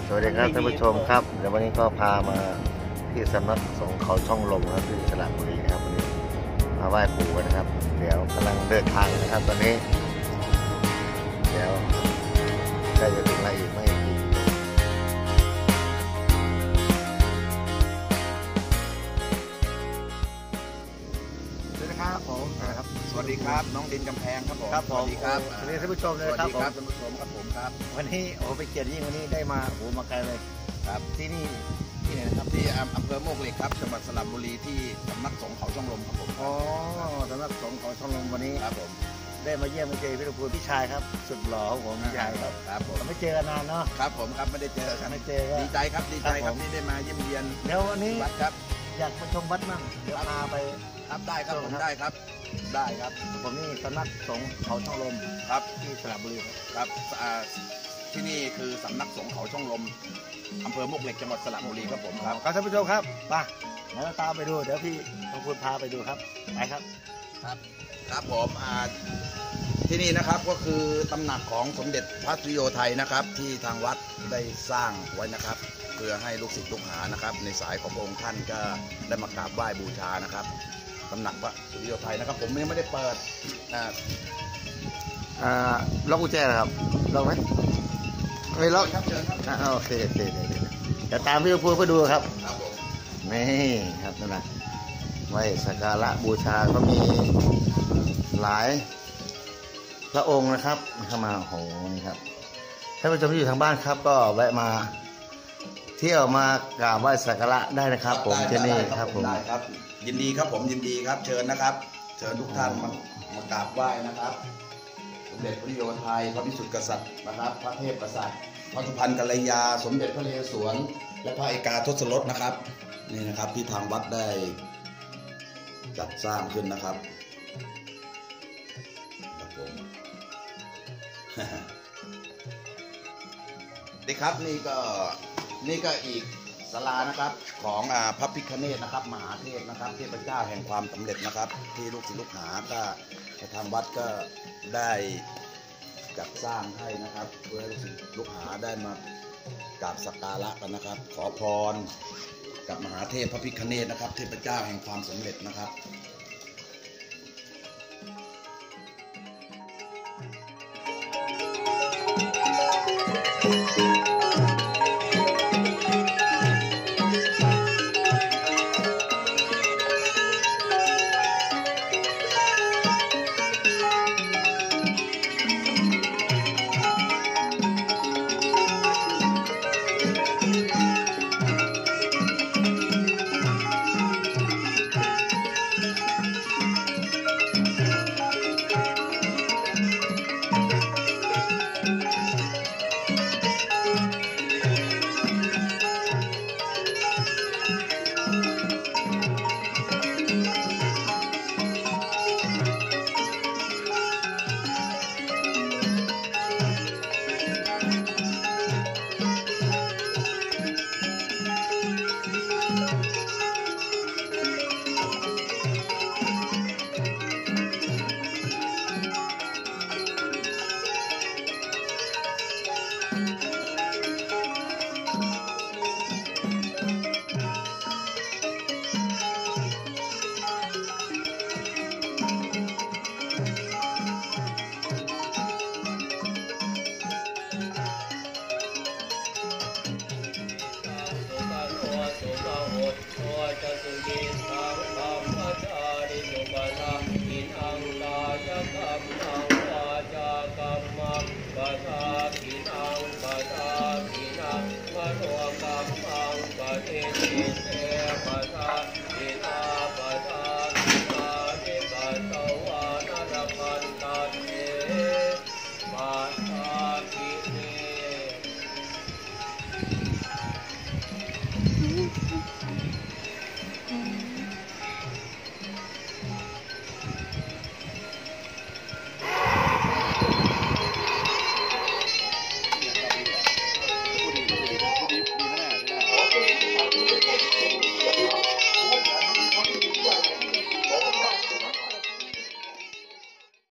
สวัสดีครับท่านผู้ชมครับเดี๋ยววันนี้ก็พามาที่สำนักสงฆ์เขาช่องลมนะครับที่สระบุรีนะครับวันนี้มาไหว้ปู่กันนะครับเดี๋ยวกำลังเดินทางนะครับตอนนี้เดี๋ยวใกล้จะถึงแล้วอีกไม่กี่สวัสดีครับผมนะครับสวัสดีครับน้องดินกำแพงครับผมครับผมสวัสดีครับสวัสดีท่านผู้ชมเลยครับผมท่านผู้ชมครับผมครับวันนี้โอ้ไปเกียรติยิ่งวันนี้ได้มาโอ้มาไกลเลยครับที่นี่ที่ไหนนะครับที่อำเภอโมกเหล็กครับจังหวัดสระบุรีที่สำนักสงฆ์เขาช่องลมครับผมอ๋อสำนักสงฆ์เขาช่องลมวันนี้ครับผมได้มาเยี่ยมมาเจอพี่ลูกพูพี่ชายครับสุดหล่อของผมพี่ชายครับครับผมไม่เจอกันนานเนาะครับผมครับไม่ได้เจอกันไม่เจอดีใจครับดีใจครับที่ได้มาเยี่ยมเยียนเดี๋ยววันนี้วัดครับอยากไปชมวัดมั่งเดี๋ยวพาไปครับได้ครับผมได้ครับได้ครับผมนี่สำนักสงฆ์เขาช่องลมครับที่สระบุรีครับที่นี่คือสำนักสงฆ์เขาช่องลมอำเภอโมกเหล็กจังหวัดสระบุรีครับผมครับท่านผู้ชมครับมาเดี๋ยวตามไปดูเดี๋ยวพี่ต้องพูดพาไปดูครับไปครับครับครับผมที่นี่นะครับก็คือตำหนักของสมเด็จพระสุริโยไทยนะครับที่ทางวัดได้สร้างไว้นะครับเพื่อให้ลูกศิษย์ลูกหานะครับในสายของพระองค์ท่านก็ได้มากราบไหว้บูชานะครับตำหนักพระสุริโยไทยนะครับผมยังไม่ได้เปิดล็อกกุญแจครับล็อกไหมไม่ล็อกครับเชิญครับโอเคเดี๋ยวตามพี่พูดไปดูครับครับผมนี่ครับนั่นนะไว้สักการะบูชาก็มีหลายพระองค์นะครับเข้ามาโอ้โหนี่ครับท่านผู้ชมที่อยู่ทางบ้านครับก็แวะมาเที่ยวมากราบไหว้สักการะได้นะครับผมที่นี่ครับผมได้ครับยินดีครับผมยินดีครับเชิญนะครับเชิญทุกท่านมากราบไหว้นะครับสมเด็จพระสุริโยไทยพระพิสุทธิ์กษัตริย์นะครับพระเทพกษัตริย์พระสุพรรณกัลยาสมเด็จพระนเรศวรและพระเอกาทศรสนะครับนี่นะครับที่ทางวัดได้จัดสร้างขึ้นนะครับครับผมดีครับนี่ก็อีกศาลานะครับของพระพิฆเนศนะครับมหาเทพนะครับเทพเจ้าแห่งความสำเร็จนะครับที่ลูกศิษย์ลูกหาก็ทางวัดก็ได้จัดสร้างให้นะครับเพื่อให้ลูกศิษย์ลูกหาได้มากราบสักการะกันนะครับขอพรกับมหาเทพพระพิฆเนศนะครับเทพเจ้าแห่งความสำเร็จนะครับมโนกรรมังปฏิทิเตปะทะ